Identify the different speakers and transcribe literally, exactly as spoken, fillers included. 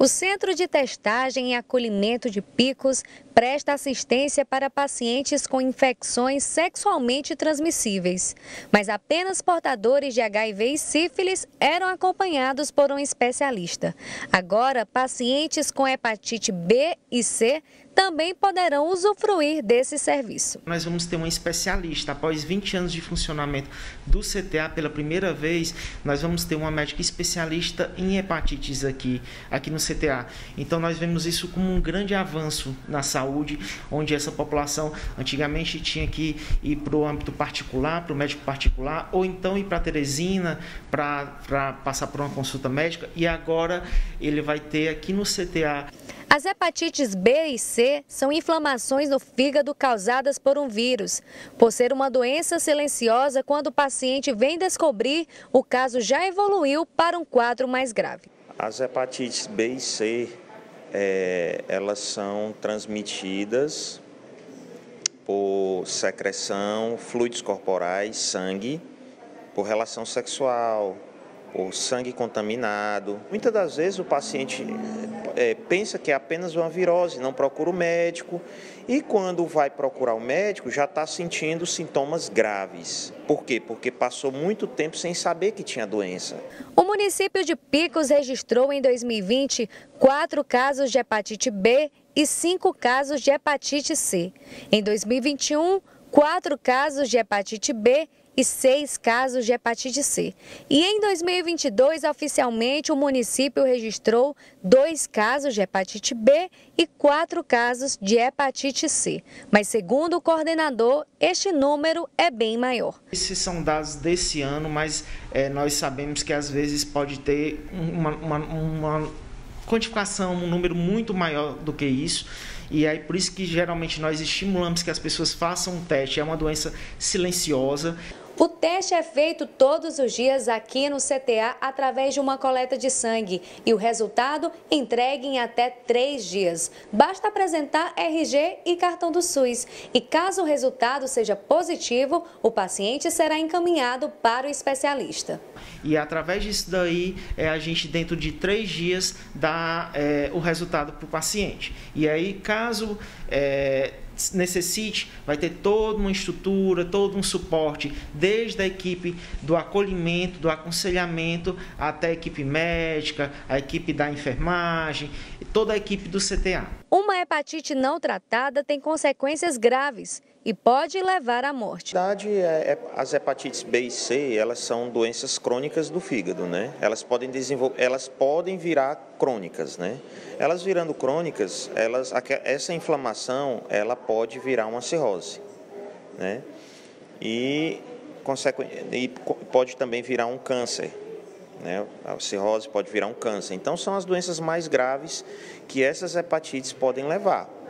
Speaker 1: O Centro de Testagem e Acolhimento de Picos presta assistência para pacientes com infecções sexualmente transmissíveis, mas apenas portadores de H I V e sífilis eram acompanhados por um especialista. Agora, pacientes com hepatite B e C também poderão usufruir desse serviço.
Speaker 2: Nós vamos ter um especialista. Após vinte anos de funcionamento do C T A, pela primeira vez, nós vamos ter uma médica especialista em hepatites aqui, aqui no C T A. Então nós vemos isso como um grande avanço na saúde, onde essa população antigamente tinha que ir para o âmbito particular, para o médico particular, ou então ir para a Teresina para passar por uma consulta médica, e agora ele vai ter aqui no C T A.
Speaker 1: As hepatites B e C são inflamações no fígado causadas por um vírus. Por ser uma doença silenciosa, quando o paciente vem descobrir, o caso já evoluiu para um quadro mais grave.
Speaker 3: As hepatites B e C, é, elas são transmitidas por secreção, fluidos corporais, sangue, por relação sexual, por sangue contaminado. Muitas das vezes o paciente é, pensa que é apenas uma virose, não procura o médico, e quando vai procurar o médico já está sentindo sintomas graves. Por quê? Porque passou muito tempo sem saber que tinha doença.
Speaker 1: O município de Picos registrou em dois mil e vinte quatro casos de hepatite B e cinco casos de hepatite C. Em dois mil e vinte e um, quatro casos de hepatite B e seis casos de hepatite C. E em dois mil e vinte e dois, oficialmente, o município registrou dois casos de hepatite B e quatro casos de hepatite C. Mas, segundo o coordenador, este número é bem maior.
Speaker 2: Esses são dados desse ano, mas é, nós sabemos que às vezes pode ter uma, uma, uma quantificação, um número muito maior do que isso. E aí por isso que geralmente nós estimulamos que as pessoas façam um teste. É uma doença silenciosa.
Speaker 1: O teste é feito todos os dias aqui no C T A através de uma coleta de sangue e o resultado entregue em até três dias. Basta apresentar R G e cartão do SUS e caso o resultado seja positivo, o paciente será encaminhado para o especialista.
Speaker 2: E através disso daí, é, a gente dentro de três dias dá é, o resultado para o paciente. E aí caso é, necessite, vai ter toda uma estrutura, todo um suporte, desde a equipe do acolhimento, do aconselhamento, até a equipe médica, a equipe da enfermagem, toda a equipe do C T A.
Speaker 1: Uma hepatite não tratada tem consequências graves e pode levar à morte.
Speaker 3: Na verdade, é, as hepatites B e C, elas são doenças crônicas do fígado, né? Elas podem desenvolver, elas podem virar crônicas, né? Elas virando crônicas, elas, essa inflamação, ela pode virar uma cirrose, né? E, e pode também virar um câncer, né? A cirrose pode virar um câncer. Então, são as doenças mais graves que essas hepatites podem levar.